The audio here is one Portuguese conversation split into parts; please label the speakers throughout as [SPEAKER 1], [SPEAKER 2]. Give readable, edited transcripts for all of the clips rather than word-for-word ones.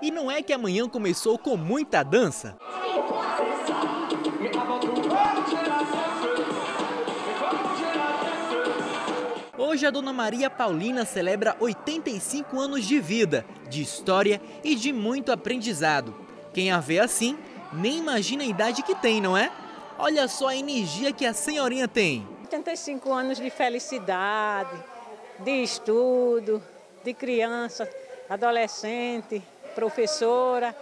[SPEAKER 1] E não é que amanhã começou com muita dança? Hoje a Dona Maria Paulina celebra 85 anos de vida, de história e de muito aprendizado. Quem a vê assim, nem imagina a idade que tem, não é? Olha só a energia que a senhorinha tem.
[SPEAKER 2] 85 anos de felicidade, de estudo, de criança, adolescente, professora,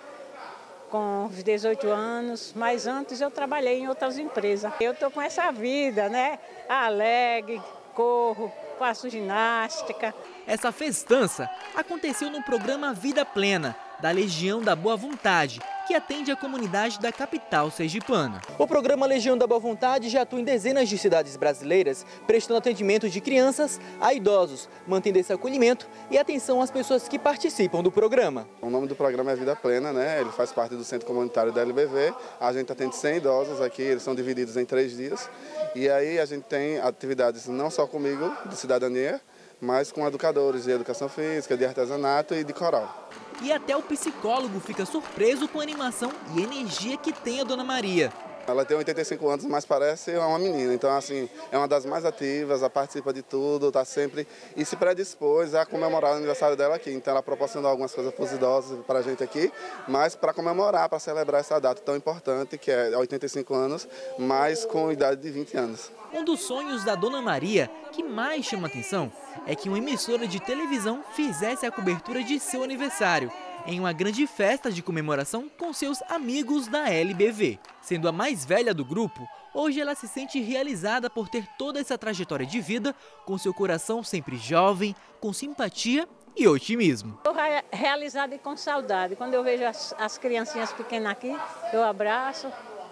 [SPEAKER 2] com os 18 anos, mas antes eu trabalhei em outras empresas. Eu estou com essa vida, né? Alegre, corro, faço ginástica.
[SPEAKER 1] Essa festança aconteceu no programa Vida Plena, da Legião da Boa Vontade, que atende a comunidade da capital sergipana. O programa Legião da Boa Vontade já atua em dezenas de cidades brasileiras, prestando atendimento de crianças a idosos, mantendo esse acolhimento e atenção às pessoas que participam do programa.
[SPEAKER 3] O nome do programa é Vida Plena, né? Ele faz parte do Centro Comunitário da LBV. A gente atende 100 idosos aqui, eles são divididos em 3 dias. E aí a gente tem atividades não só comigo, de cidadania, mas com educadores de educação física, de artesanato e de coral.
[SPEAKER 1] E até o psicólogo fica surpreso com a animação e energia que tem a Dona Maria.
[SPEAKER 3] Ela tem 85 anos, mas parece uma menina. Então, assim, é uma das mais ativas, ela participa de tudo, está sempre e se predispôs a comemorar o aniversário dela aqui. Então, ela proporcionou algumas coisas para os idosos, para a gente aqui, mas para comemorar, para celebrar essa data tão importante, que é 85 anos, mas com idade de 20 anos.
[SPEAKER 1] Um dos sonhos da Dona Maria que mais chama atenção é que uma emissora de televisão fizesse a cobertura de seu aniversário em uma grande festa de comemoração com seus amigos da LBV. Sendo a mais velha do grupo, hoje ela se sente realizada por ter toda essa trajetória de vida, com seu coração sempre jovem, com simpatia e otimismo.
[SPEAKER 2] Estou realizada e com saudade. Quando eu vejo as criancinhas pequenas aqui, eu abraço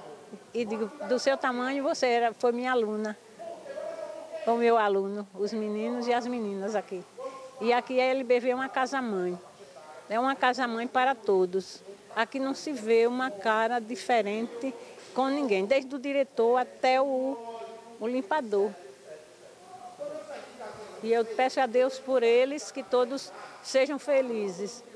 [SPEAKER 2] e digo, do seu tamanho você foi minha aluna, o meu aluno, os meninos e as meninas aqui. E aqui a LBV é uma casa-mãe. É uma casa-mãe para todos. Aqui não se vê uma cara diferente com ninguém, desde o diretor até o limpador. E eu peço a Deus por eles que todos sejam felizes.